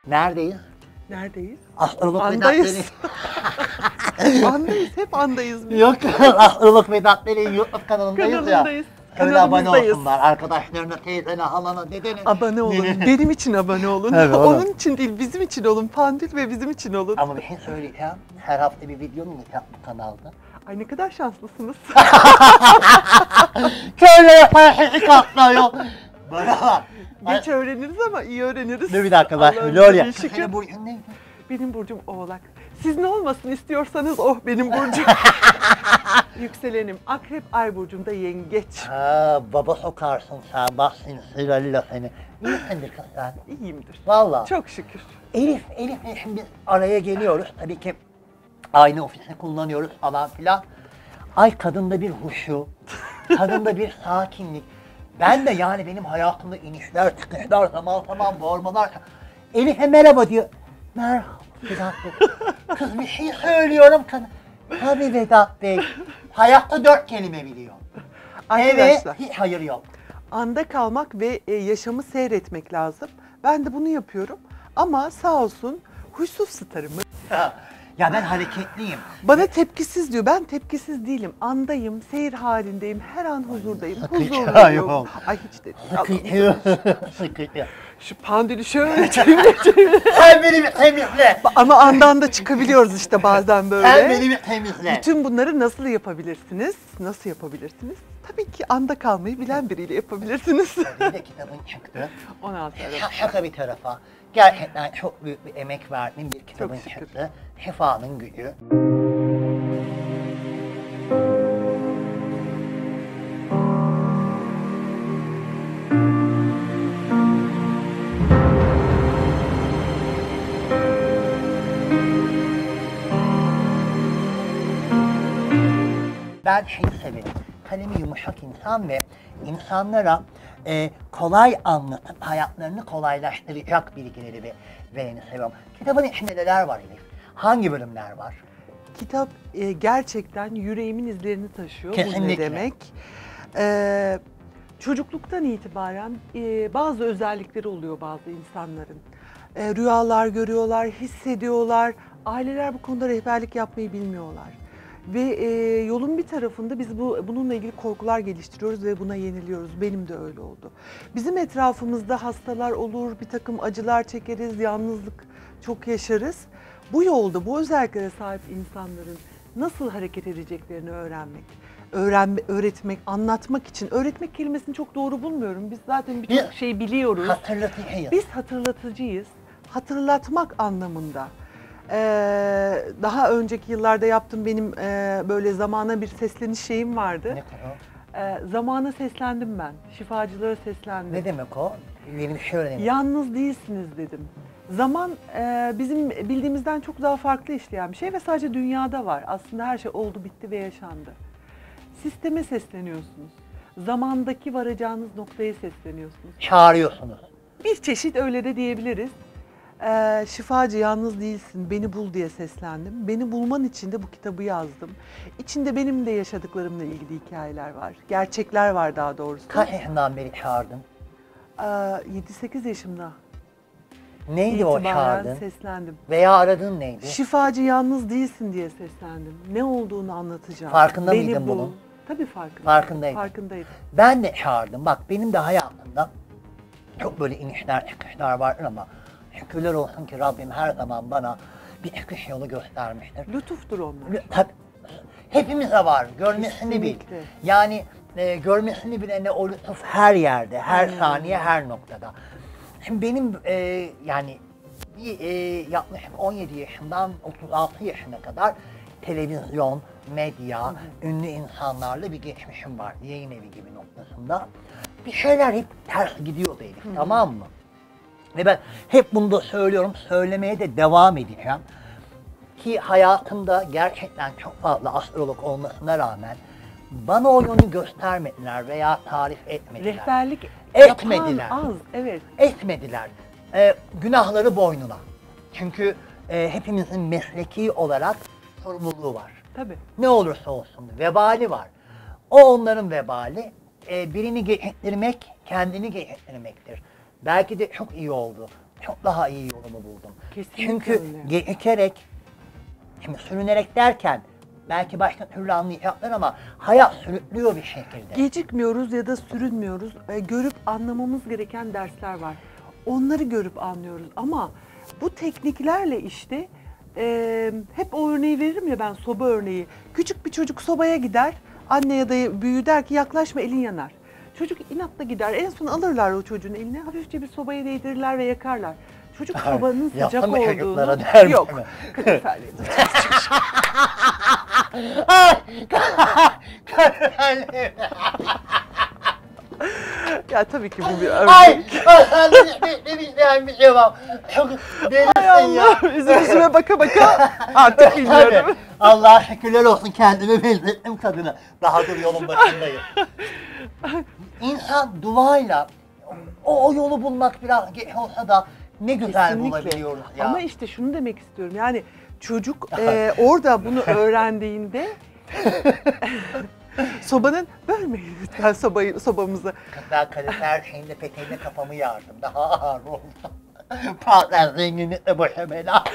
Neredeyiz? Neredeyiz? Astrolog Andayız. Andayız, hep andayız biz. Yok, Astrolog Vedat Bey'in YouTube kanalındayız ya. Kanalındayız. Öyle abone Kanalımızdayız. olsunlar. Arkadaşlarına, teyzene, halana, dedene. Abone olun. Benim için abone olun. Evet, oğlum. Onun için değil, bizim için olun. Pandül ve bizim için olun. Ama bir şey söyleyeceğim. Her hafta bir video mu yapacak bu kanalda? Ay ne kadar şanslısınız. Şöyle yaparsın ilk hafta yok. Bana bak. Geç öğreniriz ama iyi öğreniriz. Dur bir dakika bak. Allah'ım Lolya. bir şükür. Senin burcun neydi? Benim burcum Oğlak. Siz ne olmasın istiyorsanız benim burcum. Yükselenim Akrep, ay burcumda Yengeç. Ha, baba sokarsın sen. Bak sinirlerle seni. İyisindir kız sen. İyiyimdir. Valla. Çok şükür. Elif'le şimdi biz araya geliyoruz. Tabii ki aynı ofisi kullanıyoruz falan filan. Ay kadında bir huşu, kadında bir sakinlik. Ben de yani benim hayatımda inişler, çıkışlar, zaman zaman boğulmalar. Elif'e merhaba diyor. Merhaba Vedat Bey. Kız bir şey söylüyorum kadın. Tabii Vedat Bey. Hayatta 4 kelime biliyor. Arkadaşlar, Evet, hiç hayır yok. anda kalmak ve yaşamı seyretmek lazım. Ben de bunu yapıyorum. Ama sağ olsun huysuz starımı. Ya ben hareketliyim. Bana tepkisiz diyor. Ben tepkisiz değilim. Andayım, seyir halindeyim, her an huzurdayım. Sıkıcı Huzurluyum. Ay hiç de. Sıkıntı. Sıkıntı. Şu pandülü şöyle çevir. Sen beni bir temizle. Ama andan da çıkabiliyoruz işte bazen böyle. Sen beni bir temizle. Bütün bunları nasıl yapabilirsiniz? Nasıl yapabilirsiniz? Tabii ki anda kalmayı bilen biriyle yapabilirsiniz. Bir de kitabın çıktı. 16 Aralık. Şaka bir tarafa. Gerçekten çok büyük bir emek verdiğim bir kitabın şükür. çıktı. Şifanın Gücü. Ben şeyi severim. Kalemi yumuşak insan ve insanlara kolay anlatıp hayatlarını kolaylaştıracak bilgileri vereni seviyorum. Kitabın içinde neler var Elif? Hangi bölümler var? Kitap gerçekten yüreğimin izlerini taşıyor. Bu ne Kesinlikle. demek? Çocukluktan itibaren bazı özellikleri oluyor bazı insanların. Rüyalar görüyorlar, hissediyorlar. Aileler bu konuda rehberlik yapmayı bilmiyorlar. Ve yolun bir tarafında biz bununla ilgili korkular geliştiriyoruz ve buna yeniliyoruz. Benim de öyle oldu. Bizim etrafımızda hastalar olur, bir takım acılar çekeriz, yalnızlık çok yaşarız. Bu yolda bu özelliklere sahip insanların nasıl hareket edeceklerini öğretmek, anlatmak için. Öğretmek kelimesini çok doğru bulmuyorum. Biz zaten birçok şeyi biliyoruz. Hatırlatıcıyız. Biz hatırlatıcıyız. Hatırlatmak anlamında. Daha önceki yıllarda yaptığım benim böyle zamana bir sesleniş şeyim vardı. Ne kadar? Zamana seslendim ben. Şifacılara seslendim. Ne demek o? Benim şey öğrenelim. Yalnız değilsiniz dedim. Zaman bizim bildiğimizden çok daha farklı işleyen bir şey ve sadece dünyada var. Aslında her şey oldu, bitti ve yaşandı. Sisteme sesleniyorsunuz. Zamandaki varacağınız noktaya sesleniyorsunuz. Çağırıyorsunuz. Bir çeşit öyle de diyebiliriz. Şifacı yalnız değilsin, beni bul diye seslendim. Beni bulman için de bu kitabı yazdım. İçinde benim de yaşadıklarımla ilgili hikayeler var. Gerçekler var daha doğrusu. Kaç yaşından beri çağırdın? 7-8 yaşımda Neydi o itibaren çağırdın? seslendim. Veya aradığın neydi? Şifacı yalnız değilsin diye seslendim. Ne olduğunu anlatacağım. Farkında Beni mıydın bul. bunun? Tabii farkındaydım. Farkındaydın. Farkındaydım. Ben de çağırdım. Bak benim de hayatımda çok böyle inişler çıkışlar vardır ama şükürler olsun ki Rabbim her zaman bana bir çıkış yolu göstermiştir. Lütuftur onlar. Tabii hepimize var. Görmesini bil. Kesinlikle. Yani görmesini bilene o lütuf her yerde, her saniye, her noktada. Şimdi benim yani yaklaşık 17 yaşından 36 yaşına kadar televizyon, medya, ünlü insanlarla bir geçmişim var. Yayın evi gibi noktasında. Bir şeyler hep ters gidiyordu Elif, tamam mı? Ve ben hep bunu da söylüyorum, söylemeye de devam edeceğim. Ki hayatımda gerçekten çok fazla astrolog olmasına rağmen bana o yönü göstermediler veya tarif etmediler. Rehberlik Etmediler. yapan az, evet. Etmediler. Günahları boynuna. Çünkü hepimizin mesleki olarak sorumluluğu var. Tabii. Ne olursa olsun vebali var. O onların vebali. Birini geçirmek kendini geçirmektir. Belki de çok iyi oldu. çok daha iyi yolumu buldum. Kesinlikle Çünkü öyle. gecikerek, şimdi sürünerek derken belki başka türlü anlayacaklar ama hayat sürüklüyor bir şekilde. Gecikmiyoruz ya da sürünmüyoruz. Görüp anlamamız gereken dersler var. Onları görüp anlıyoruz ama bu tekniklerle işte hep o örneği veririm ya, ben soba örneği. Küçük bir çocuk sobaya gider, anne ya da büyüğü der ki yaklaşma, elin yanar. Çocuk inatla gider, en son alırlar o çocuğun eline, hafifçe bir sobaya değdirirler ve yakarlar. Çocuk sobanın sıcak Yapma olduğunu... çocuklara der mi? Yok. Kaloriferli. Ay! Ya tabii ki bu bir Ay! örnek. Ay! Ne bir şey var. Çok Ay delisin ya. Allah, yüzüme baka baka artık bilmiyorum. Tabii. Allah'a şükürler olsun, kendimi benzettim kadına. Daha dur, yolun başındayım. İnsan duayla o yolu bulmak biraz geç olsa da ne güzel Kesinlikle. bulabiliyoruz ya. Ama işte şunu demek istiyorum, yani çocuk orada bunu öğrendiğinde sobanın, bölmeyin lütfen sobamızı. Ben kalorifer şeyinde peteğinde kafamı yardım. Daha ağır oldu. Partner zenginlikle başa bela.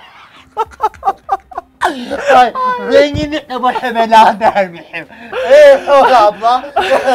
Ay, zenginlikle başa bela dermişim. Abla.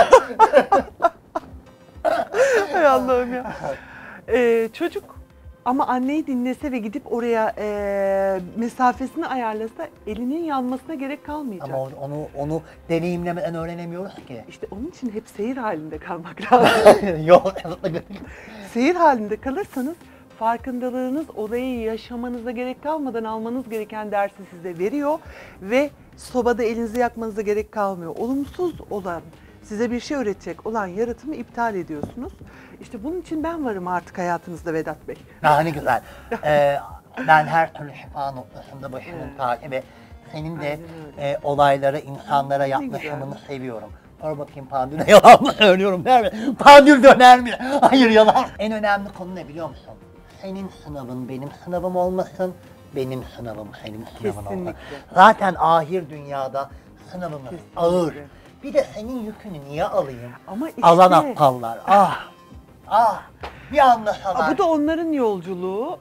Hay Allah'ım ya. Çocuk ama anneyi dinlese ve gidip oraya mesafesini ayarlasa elinin yanmasına gerek kalmayacak. Ama onu deneyimlemeden öğrenemiyoruz ki. İşte onun için hep seyir halinde kalmak lazım. Yol. Seyir halinde kalırsanız farkındalığınız olayı yaşamanıza gerek kalmadan almanız gereken dersi size veriyor ve sobada elinizi yakmanıza gerek kalmıyor. Olumsuz olan, size bir şey öğretecek olan yaratımı iptal ediyorsunuz. İşte bunun için ben varım artık hayatınızda Vedat Bey. Ne güzel. Ben her türlü şifa noktasında başımın tacı ve senin de olaylara, insanlara yaklaşımını seviyorum. Sor bakayım, Pandül'e yalan mı söylüyorum der mi? Pandül döner mi? Hayır, yalan. En önemli konu ne biliyor musun? Senin sınavın benim sınavım olmasın, benim sınavım senin sınavın olmasın. Kesinlikle. Zaten ahir dünyada sınavımız Kesinlikle. ağır. Bir de senin yükünü niye alayım? Ama işte, Alan aptallar. Bir anlasalar. bu da onların yolculuğu.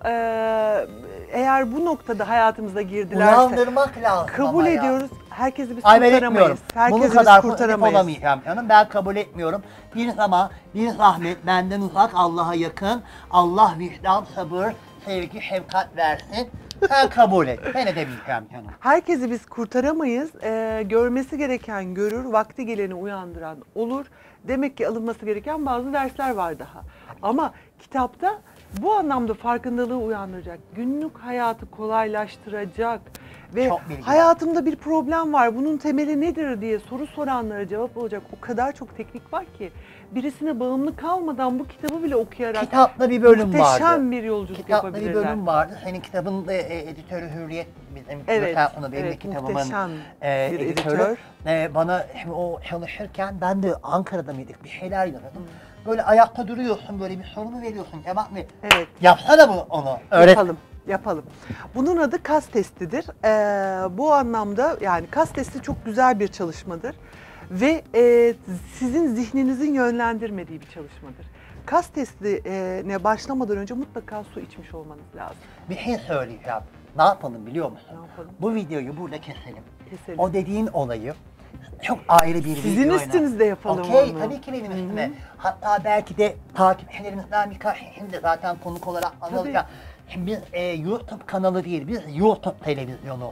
Eğer bu noktada hayatımıza girdilerse Uyandırmak lazım kabul ama ya. ediyoruz. Herkesi biz Ay, ben etmiyorum. kurtaramayız. Bunun Herkesi biz kadar pozitif kurtaramayız. olamayacağım canım. Ben kabul etmiyorum. Bir zahmet benden uzak, Allah'a yakın. Allah vicdan, sabır, sevgi, şefkat versin. Sen kabul et. Ben edemeyeceğim canım. Herkesi biz kurtaramayız. Görmesi gereken görür, vakti geleni uyandıran olur. Demek ki alınması gereken bazı dersler var daha. Ama kitapta bu anlamda farkındalığı uyandıracak, günlük hayatı kolaylaştıracak ve Çok bilgi var. hayatımda bir problem var, bunun temeli nedir diye soru soranlara cevap olacak o kadar çok teknik var ki birisine bağımlı kalmadan bu kitabı bile okuyarak Kitapta bir bölüm vardı. muhteşem bir yolculuk Kitapta yapabilirler. bir bölüm vardı. Senin kitabın da editörü Hürriyet, bizim Evet, kitapını, benim de evet, kitabımın muhteşem bir editörü. editör. Bana şimdi o çalışırken ben de Ankara'da mıydık, bir şeyler yazıyordum. Böyle ayakta duruyorsun, böyle bir sorunu veriyorsun Cemal Bey. Evet. Yapsana onu. Öğret. Yapalım. Bunun adı kas testidir. Bu anlamda yani kas testi çok güzel bir çalışmadır ve sizin zihninizin yönlendirmediği bir çalışmadır. Kas testine başlamadan önce mutlaka su içmiş olmanız lazım. Bir şey söyleyeceğim. Ne yapalım biliyor musun? Ne yapalım? Bu videoyu burada keselim. Keselim. O dediğin olayı çok ayrı bir Sizin videoyla. üstünüzde yapalım Okey, onu. tabii ki benim üstüme. Hatta belki de takipçilerimizden birkaç kişinin de zaten konuk olarak anılacak. Şimdi biz YouTube kanalı değil, biz YouTube televizyonu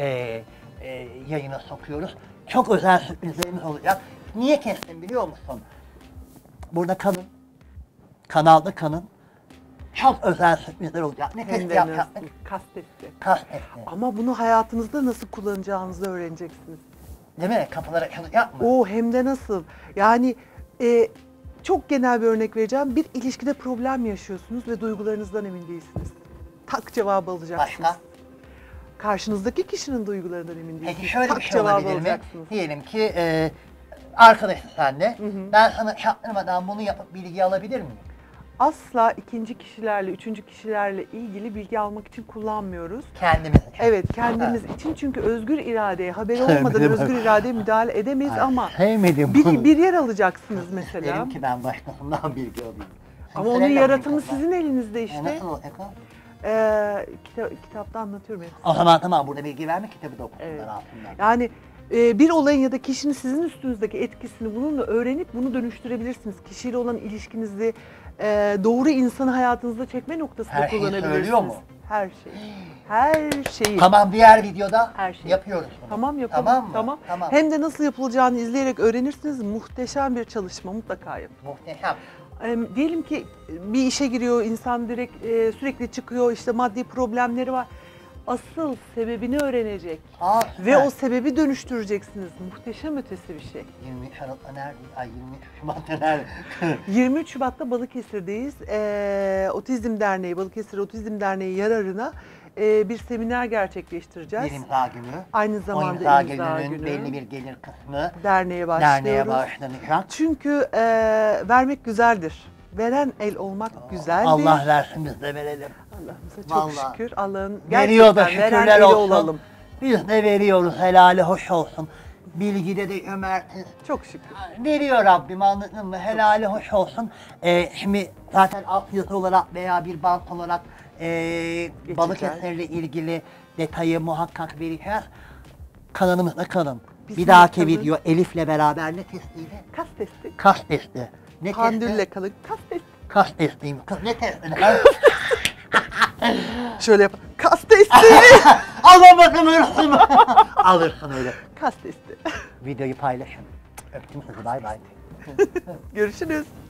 yayına sokuyoruz. Çok özel sürprizlerimiz olacak. Niye kestim biliyor musun? Burada kalın. Kanalda kalın. Çok özel sürprizler olacak. Ne testi Hem de yapacaktık? nasıl? Kas testi. Kas testi. Ama bunu hayatınızda nasıl kullanacağınızı öğreneceksiniz. Değil mi? Kapılar açılacak mı? O hem de nasıl? Yani çok genel bir örnek vereceğim. Bir ilişkide problem yaşıyorsunuz ve duygularınızdan emin değilsiniz. Tak cevabı alacaksınız. Başka? Karşınızdaki kişinin duygularından emin değilsiniz. Peki şöyle tak bir şey cevabı olabilir mi? alacaksınız. Diyelim ki arkadaşın senle. Ben sana çaktırmadan bunu yapıp bilgi alabilir miyim? Asla ikinci kişilerle, üçüncü kişilerle ilgili bilgi almak için kullanmıyoruz. Kendimiz için. Evet, kendimiz için, çünkü özgür iradeye, haberi Sevmedim olmadan ben. özgür iradeye müdahale edemeyiz ama Sevmedim bunu. bir yer alacaksınız mesela. Derim ki ben başkasından bilgi alayım. Ama onun yaratımı sizin elinizde işte. Nasıl olacak o? Kitapta anlatıyorum hepsini. O zaman tamam, burada bilgi verme, kitabı da okusunlar Evet. altından. Yani bir olayın ya da kişinin sizin üstünüzdeki etkisini bununla öğrenip bunu dönüştürebilirsiniz. Kişiyle olan ilişkinizi doğru insanı hayatınızda çekme noktasında Her şeyi kullanabilirsiniz. söylüyor mu? Her şeyi. Her şeyi. Tamam, diğer videoda Her şeyi. yapıyoruz bunu. Tamam yapalım. Tamam mı? Tamam. Tamam. Hem de nasıl yapılacağını izleyerek öğrenirsiniz. Muhteşem bir çalışma, mutlaka yapın. Muhteşem. Diyelim ki bir işe giriyor insan, direkt sürekli çıkıyor, işte maddi problemleri var. Asıl sebebini öğrenecek ve o sebebi dönüştüreceksiniz. Muhteşem ötesi bir şey. 23 Aralık'ta neredeyiz? Ay 23 Şubat'ta nerede? 23 Şubat'ta Balıkesir'deyiz. Otizm Derneği, Balıkesir Otizm Derneği yararına bir seminer gerçekleştireceğiz. Bir imza günü. Aynı O zamanda imza imza gününün günü. belli bir gelir kısmı Derneğe başlıyoruz. derneğe bağışlanacak. Çünkü vermek güzeldir. Veren el olmak güzeldir. Allah versin, biz de verelim. Allah'ımıza çok Vallahi. şükür. Allah'ın Veriyor da gerçekten veren şükürler eli olsun. olalım. Biz de veriyoruz, helali hoş olsun. Bilgide de cömertiz. Çok şükür. Veriyor Rabbim, anladın mı? Helali hoş olsun. Şimdi zaten alt yazı olarak veya bir bant olarak Balıkesir'le ilgili detayı muhakkak vereceğiz. Kanalımızda kalın. Bir Bizim dahaki kalın. video Elif'le beraber ne testiydi? Kas testi. Kas testi. Ne Pandülle testi? kalın. Kas testi. Kas testiyim. Kız ne testi? Şöyle yap. Kas testi. Alamadım hırsımı. Alırsın öyle. Kas testi. Videoyu paylaşın. Öptüm sizi, bay bay. Görüşürüz.